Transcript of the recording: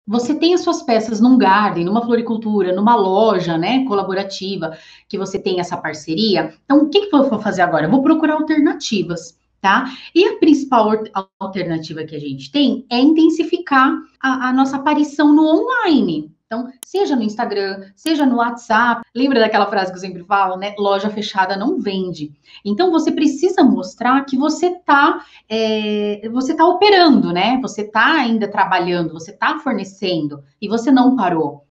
você tem as suas peças num garden, numa floricultura, numa loja, né, colaborativa, que você tem essa parceria. Então, o que que eu vou fazer agora? Eu vou procurar alternativas, tá? E a principal alternativa que a gente tem é intensificar a nossa aparição no online. Então, seja no Instagram, seja no WhatsApp. Lembra daquela frase que eu sempre falo, né? Loja fechada não vende. Então, você precisa mostrar que você tá operando, né? Você tá ainda trabalhando, você tá fornecendo e você não parou.